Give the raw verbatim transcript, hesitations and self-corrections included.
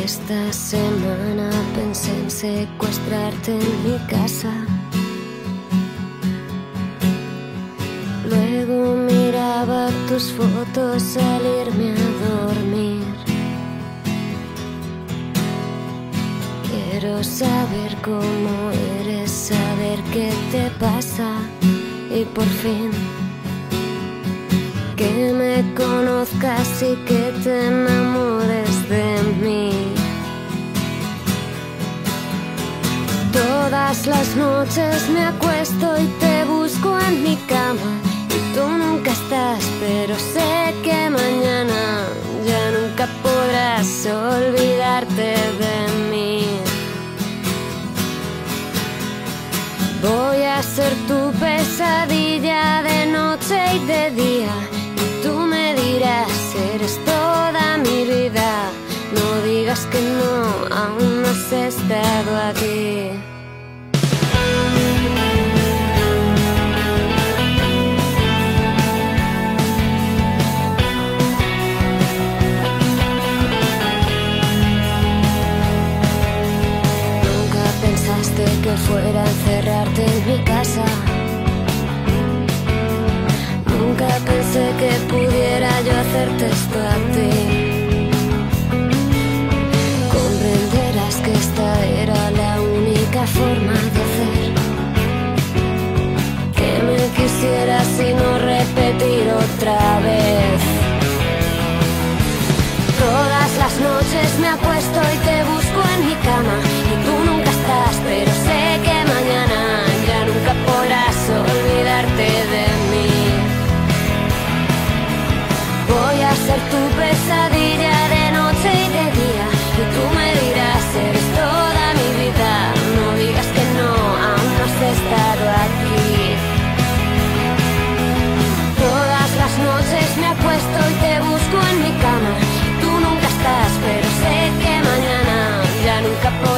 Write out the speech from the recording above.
Esta semana pensé en secuestrarte en mi casa. Luego miraba tus fotos al irme a dormir. Quiero saber cómo eres, saber qué te pasa y por fin que me conozcas y que te enamores de mí. Todas las noches me acuesto y te busco en mi cama y tú nunca estás, pero sé que mañana ya nunca podrás olvidarte de mí. Voy a ser tu pesadilla de noche y de día. Tú me dirás, eres toda mi vida. No digas que no, aún no has estado aquí. Nunca pensaste que fuera a encerrarte en mi casa. Nunca pensé que pudiera yo hacerte esto a ti. Comprenderás que esta era la única forma de hacer que me quisieras y no repetir otra vez. Todas las noches me acuesto y te busco en mi cama y tú nunca estás, pero sé que mañana ya nunca podrás olvidarte de mí. Voy a ser tu pesadilla de noche y de día y tú me dirás, eres toda mi vida. No digas que no, aún no has estado aquí. Todas las noches me acuesto y te busco en mi cama y tú nunca estás, pero sé que mañana ya nunca podrás